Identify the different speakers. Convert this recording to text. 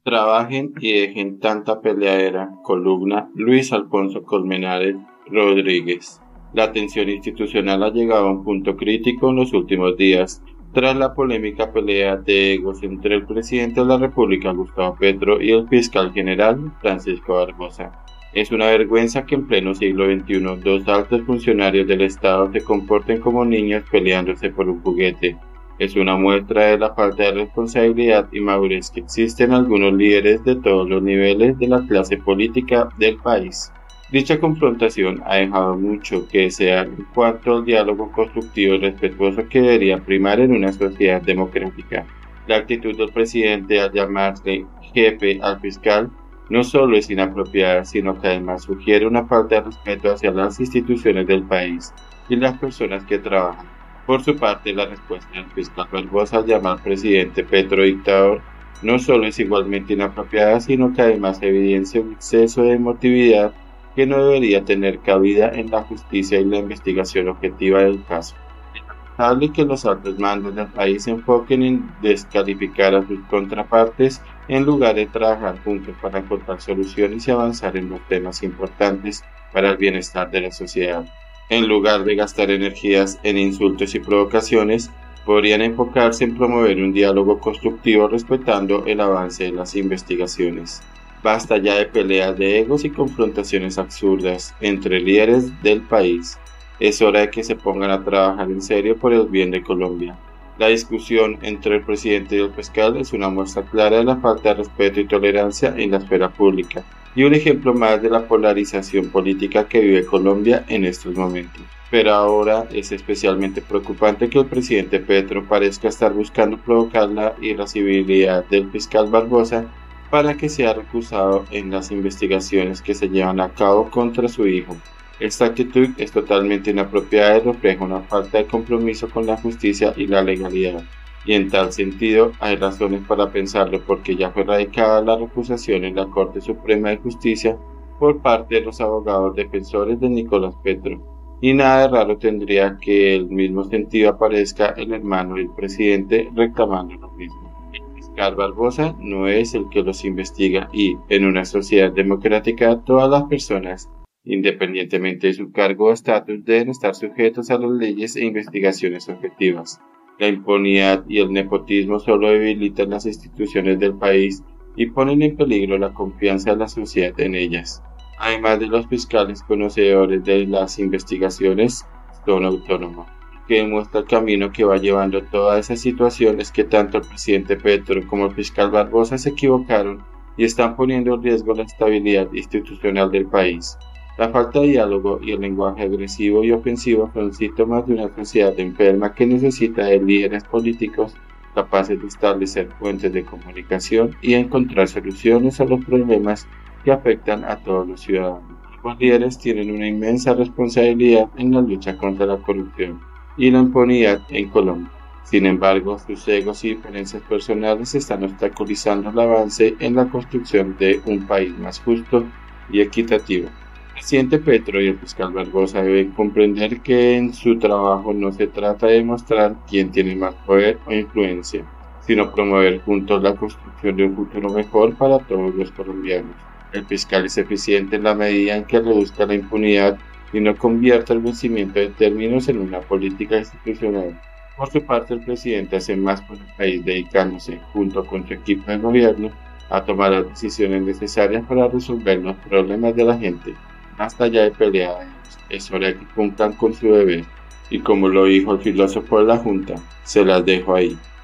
Speaker 1: Trabajen y dejen tanta peleadera. Columna Luis Alfonso Colmenares Rodríguez. La tensión institucional ha llegado a un punto crítico en los últimos días, tras la polémica pelea de egos entre el presidente de la República, Gustavo Petro, y el fiscal general, Francisco Barbosa. Es una vergüenza que en pleno siglo XXI dos altos funcionarios del Estado se comporten como niños peleándose por un juguete. Es una muestra de la falta de responsabilidad y madurez que existe en algunos líderes de todos los niveles de la clase política del país. Dicha confrontación ha dejado mucho que desear en cuanto al diálogo constructivo y respetuoso que debería primar en una sociedad democrática. La actitud del presidente al llamarse jefe al fiscal no solo es inapropiada, sino que además sugiere una falta de respeto hacia las instituciones del país y las personas que trabajan. Por su parte, la respuesta del fiscal Barbosa al llamar al presidente Petro dictador no solo es igualmente inapropiada, sino que además evidencia un exceso de emotividad que no debería tener cabida en la justicia y la investigación objetiva del caso. Es lamentable que los altos mandos del país se enfoquen en descalificar a sus contrapartes en lugar de trabajar juntos para encontrar soluciones y avanzar en los temas importantes para el bienestar de la sociedad. En lugar de gastar energías en insultos y provocaciones, podrían enfocarse en promover un diálogo constructivo respetando el avance de las investigaciones. Basta ya de peleas de egos y confrontaciones absurdas entre líderes del país. Es hora de que se pongan a trabajar en serio por el bien de Colombia. La discusión entre el presidente y el fiscal es una muestra clara de la falta de respeto y tolerancia en la esfera pública, y un ejemplo más de la polarización política que vive Colombia en estos momentos. Pero ahora es especialmente preocupante que el presidente Petro parezca estar buscando provocar la irascibilidad del fiscal Barbosa para que sea recusado en las investigaciones que se llevan a cabo contra su hijo. Esta actitud es totalmente inapropiada y refleja una falta de compromiso con la justicia y la legalidad. Y en tal sentido hay razones para pensarlo, porque ya fue radicada la recusación en la Corte Suprema de Justicia por parte de los abogados defensores de Nicolás Petro, y nada de raro tendría que el mismo sentido aparezca el hermano del presidente reclamando lo mismo. El fiscal Barbosa no es el que los investiga y, en una sociedad democrática, todas las personas, independientemente de su cargo o estatus, deben estar sujetos a las leyes e investigaciones objetivas. La impunidad y el nepotismo solo debilitan las instituciones del país y ponen en peligro la confianza de la sociedad en ellas. Además de los fiscales conocedores de las investigaciones, son autónomos, que demuestra el camino que va llevando toda esa situación es que tanto el presidente Petro como el fiscal Barbosa se equivocaron y están poniendo en riesgo la estabilidad institucional del país. La falta de diálogo y el lenguaje agresivo y ofensivo son síntomas de una sociedad enferma que necesita de líderes políticos capaces de establecer fuentes de comunicación y encontrar soluciones a los problemas que afectan a todos los ciudadanos. Los líderes tienen una inmensa responsabilidad en la lucha contra la corrupción y la impunidad en Colombia. Sin embargo, sus egos y diferencias personales están obstaculizando el avance en la construcción de un país más justo y equitativo. El presidente Petro y el fiscal Barbosa deben comprender que en su trabajo no se trata de demostrar quién tiene más poder o influencia, sino promover juntos la construcción de un futuro mejor para todos los colombianos. El fiscal es eficiente en la medida en que reduzca la impunidad y no convierta el vencimiento de términos en una política institucional. Por su parte, el presidente hace más por el país dedicándose, junto con su equipo de gobierno, a tomar las decisiones necesarias para resolver los problemas de la gente. Basta ya de peleas, es hora de que cumplan con su deber, y como lo dijo el filósofo de la Junta, se las dejo ahí.